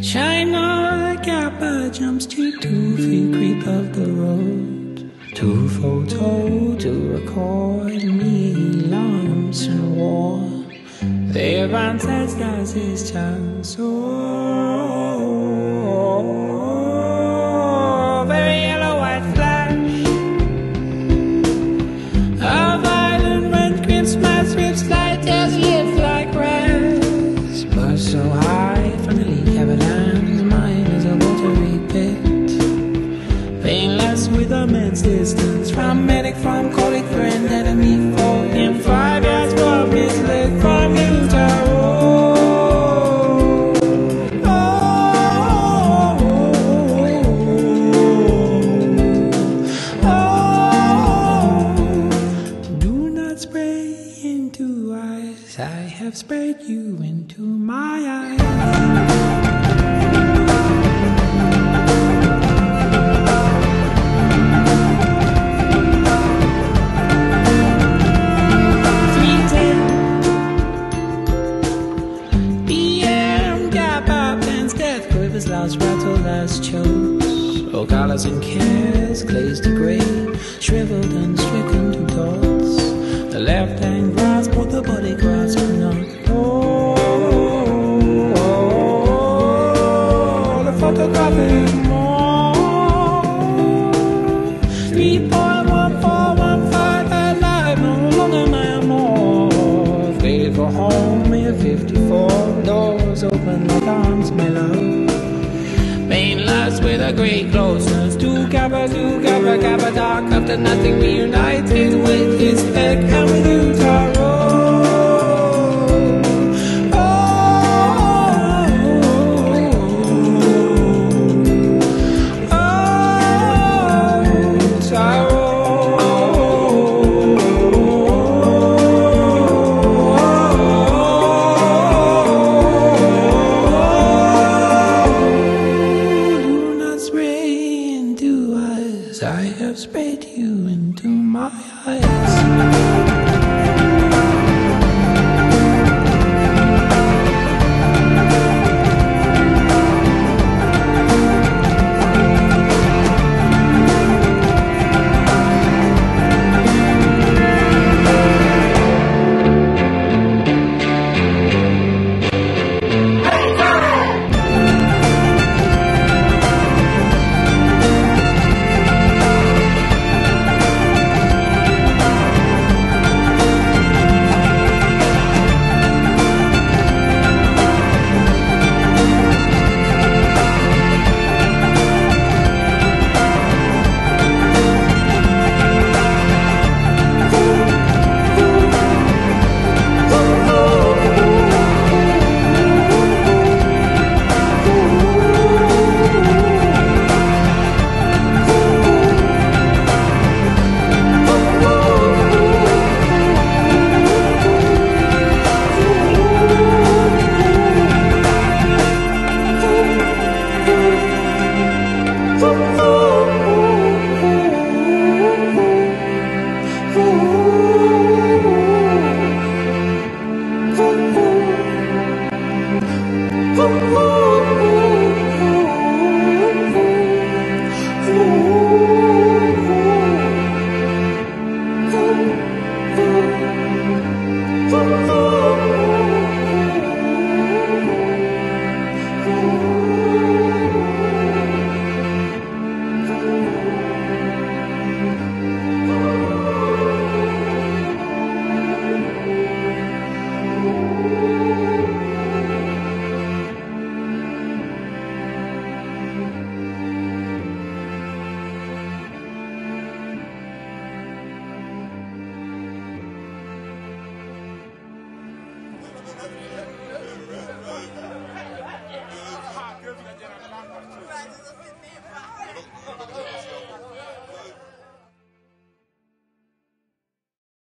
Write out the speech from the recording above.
China Kappa jumps to 2 feet creep of the road. To photo, to record me lumps and war. Their ancestors is just so very yellow white flash. A violent red Christmas with slight as lips like grass. But so high from the leak avalanche, mine is a watery pit. Painless with immense distance from medic, from colleague, friend, enemy, foe. In 5 years from misled from you, Taro. Do not spray into eyes, I have sprayed you into my eyes. Last rattle, last chokes. Oh, colors and cares, glazed to grey, shriveled and stricken to dots. The left hand grasp what the body grasp not. Oh, the photographic more. 3.1415 alive, no longer my more. Faded for home in 54. Doors open like arms, my love. Painless with a great closeness. To Kappa, dark after nothing reunited with his head and with you, Taro. I have sprayed you into my eyes. Ooh.